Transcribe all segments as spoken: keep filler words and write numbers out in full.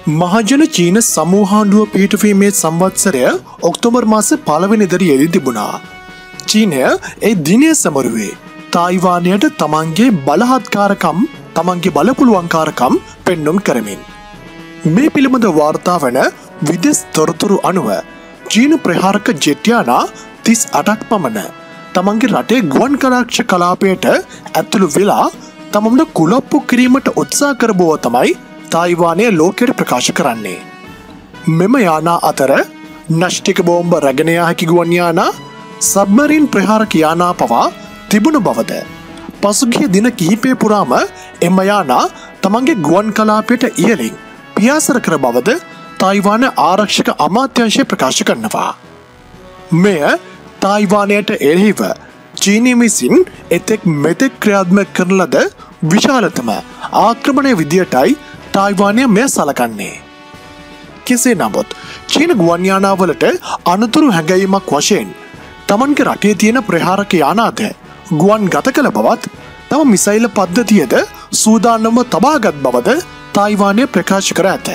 මහජන චීන සමූහාණ්ඩුව පිහිටුවීමේ සංවත්සරය ඔක්තෝබර් මාස පළවෙනිදා යෙදී තිබුණා. චීනය ඒ දිනය සමරුවේ තායිවානයට තමන්ගේ බලහත්කාරකම් තමන්ගේ බලපුලුවන්කාරකම් පෙන්නුම් කරමින්. මේ පිළිබඳ වාර්තා වන විදෙස් තොරතුරු අනුව චීන ප්‍රහාරක ජෙට් යානා තිස් අටක් පමණ තමන්ගේ රටේ ගුවන් කරක්ෂ කලාපයට ඇතුළු වෙලා තමන්ට කුලප්පු කිරීමට උත්සාහ කර බව තමයි තායිවානය ලෝකයට ප්‍රකාශ කරන්නේ. මෙම යානා අතර න්‍යෂ්ටික බෝම්බ රැගෙන යා හැකි ගුවන් යානා, සබ්මරීන් ප්‍රහාරක යානා පවා තිබුණු බවද පසුගිය දින කිහිපය පුරාම එම යානා තමන්ගේ ගුවන් කලාපයට ඉහළින් පියාසර කර බවද තායිවාන ආරක්ෂක අමාත්‍යාංශය ප්‍රකාශ කරනවා. මෙය තායිවානයට එරෙහිව චීනය විසින් එතෙක් මෙතෙක් ක්‍රියාත්මක කරන ලද විශාලතම ආක්‍රමණය විදියටයි තායිවානය මෙය සලකන්නේ. කෙසේ නමුත් චීන ගුවන් යානාවලට අනතුරු හැඟීමක් වශයෙන් තමන්ගේ රටේ තියෙන ප්‍රහාරක යානාද ගුවන් ගත කළ බවත් තම මිසයිල පද්ධතියද සූදානම්ව තබාගත් බවද තායිවානය ප්‍රකාශ කර ඇත.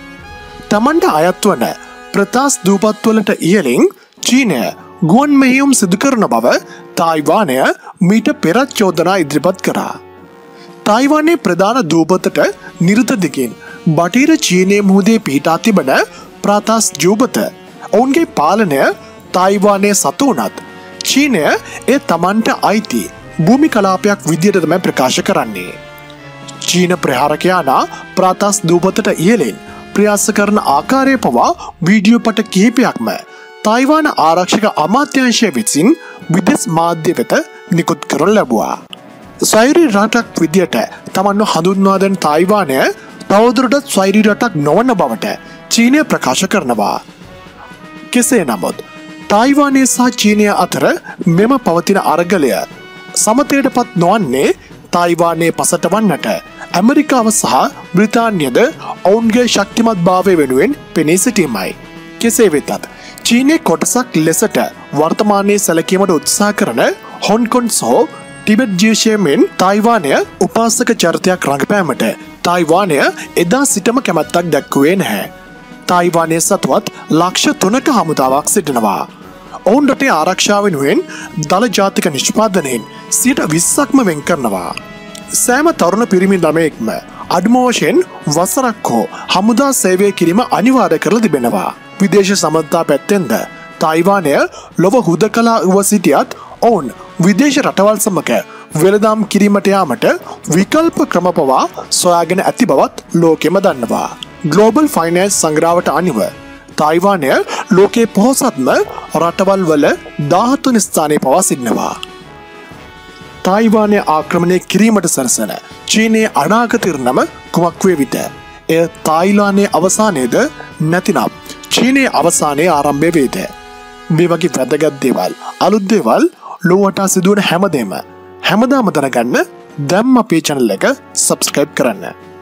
තමන්ට අයත් වන ප්‍රතාස් දූපත්වලට ඉහළින් චීනය ගුවන් මෙහෙයුම් සිදු කරන බව තායිවානය මීට පෙරත් චෝදනා ඉදිරිපත් කරා. තායිවානයේ ප්‍රධාන දූපතට නිරුත දිගින් බටහිර චීනයේ මුහුදේ පිහිටා තිබෙන ප්‍රතාස් දූපත ඔවුන්ගේ පාලනය තායිවානයේ සතු වුණත් චීනය ඒ තමන්ට අයිති භූමි කලාපයක් විදියට තමයි ප්‍රකාශ කරන්නේ. චීන ප්‍රහාරක යානා ප්‍රතාස් දූපතට ඉහළින් ප්‍රයාස කරන ආකාරය පවා වීඩියෝ පට කිහිපයක්ම තායිවාන ආරක්ෂක අමාත්‍යාංශය විසින් විදෙස් මාධ්‍ය වෙත නිකුත් කරනු ලැබුවා. ස්වෛරී රටක් විදියට තමන්ව හඳුන්වා දෙන තායිවානය තවදුරටත් ස්වෛරී රටක් නොවන බවට චීනය ප්‍රකාශ කරනවා. කෙසේ නමුත් තායිවානය සහ චීනය අතර මෙම පවතින අරගලය සමතයට පත් නොවන්නේ තායිවානයේ පසට වන්නට ඇමරිකාව සහ බ්‍රිතාන්‍යද ඔවුන්ගේ ශක්තිමත් භාවය වෙනුවෙන් පෙනී සිටීමයි. කෙසේ වෙතත් චීනයේ කොටසක් ලෙසට වර්තමානයේ සැලකීමට උත්සාහ කරන හොන්කොන් සහ ටිබෙට් ජීශයමෙන් තායිවානය උපාසක චරිතයක් රඟපෑමට තායිවානය එදා සිටම කැමැත්තක් දැක්වුවේ නැහැ. තායිවානය සතුවත් ලක්ෂ තුනක හමුදාවක් සිටිනවා. ඔවුන් රටේ ආරක්ෂාව වෙනුවෙන් දළ ජාතික නිෂ්පාදනයෙන් සියයට විස්සක්ම වෙන් කරනවා. සෑම තරුණ පිරිමි ළමයෙක්ම අඩුම වශයෙන් වසරක් හෝ හමුදා සේවය කිරීම අනිවාර්ය කරලා තිබෙනවා. විදේශ සමන්තා පැත්තෙන්ද තායිවානය ලොව හුදකලා වූ සිටියත් ඔවුන් විදේශ රටවල් සමග වෙළඳාම් කිරීමට යාමට විකල්ප ක්‍රම පවා සොයාගෙන ඇති බවත් ලෝකෙම දන්නවා. ග්ලෝබල් ෆයිනෑන්ස් සංග්‍රහවට අනුව තායිවානය ලෝකයේ පොහොසත්ම රටවල් වල දාහතුන් ස්ථානයේ පවා සිටිනවා. තායිවානය ආක්‍රමණය කිරීමට සරසන චීනයේ අනාගත ඉරණම කුමක් වේවිද? එය තායිවානයේ අවසානයේද නැතිනම් චීනයේ අවසානයේ ආරම්භය වේද? මේ වගේ වැදගත් දේවල් අලුත් දේවල් ලෝවට සිදුවන හැමදේම හැමදාම දැනගන්න දැන් අපේ channel එක subscribe කරන්න.